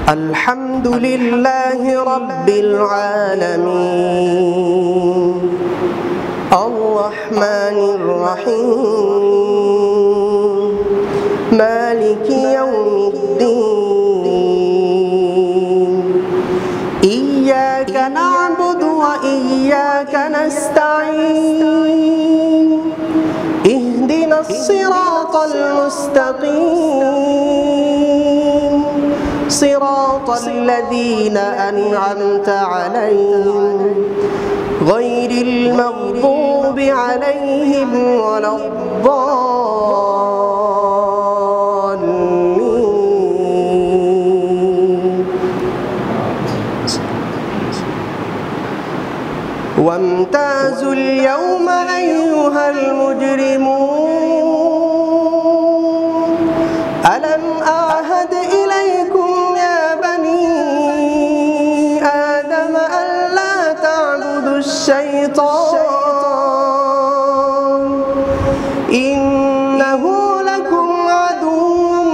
الحمد لله رب العالمين الرحمن الرحيم مالك يوم الدين إياك نعبد وإياك نستعين اهدنا الصراط المستقيم صراط الذين أنعمت عليهم غير المغضوب عليهم ولا الضالين وامتازوا اليوم أيها المجرمون ألم أعهد إليكم يا بني آدم ألا تعبدوا الشيطان إنه لكم عدو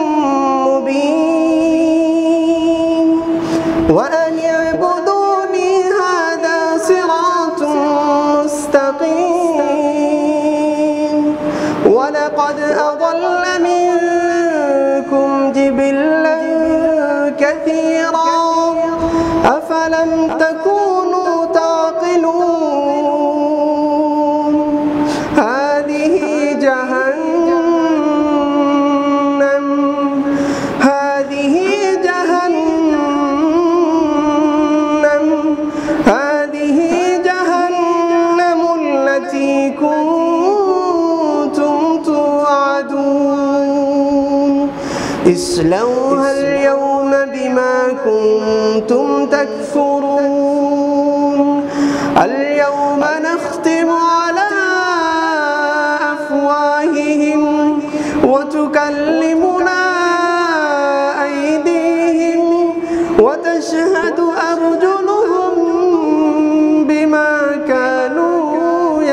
مبين وأن اعبدوني هذا صراط مستقيم ولقد أضل منكم جبلا كثيرا أفلم تكونوا تعقلون هذه جهنم التي كنتم توعدون اصلوها اليوم بما كنتم تكفرون اليوم نختم على أفواههم وتكلمنا أيديهم وتشهد أرجلهم بما كانوا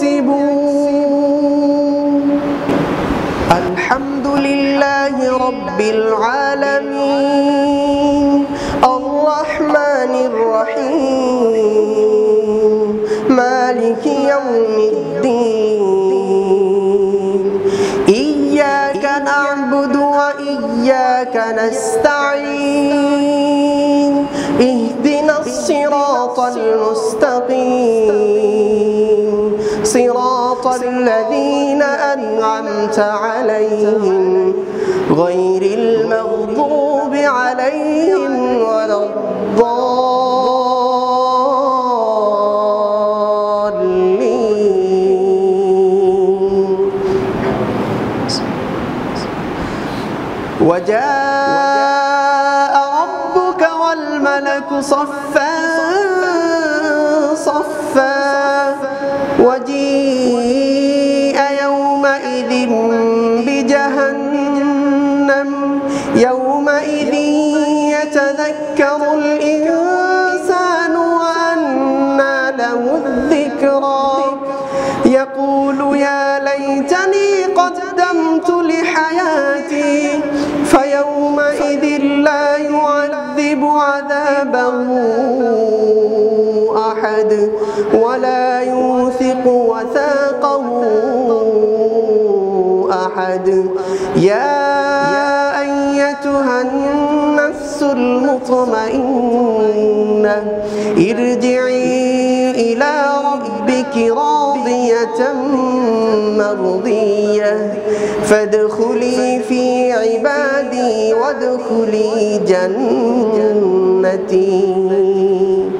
يكسبون الحمد لله رب العالمين الرحمن الرحيم مالك يوم الدين إياك نعبد وإياك نستعين اهدنا الصراط المستقيم صراط الذين أنعمت عليهم غير المغضوب عليهم ولا الضالين وجاء ربك والملك صفا صفا وجيء يومئذ بجهنم يومئذ يتذكر الإنسان وأنى له الذكرى يقول يا ليتني قدمت لحياتي فيومئذ لا يعذب عذابه أحد ولا يوثق وثاقه أحد يا أيتها النفس المطمئنة ارجعي إلى ربك راضية مرضية فادخلي في عبادي وادخلي جنتي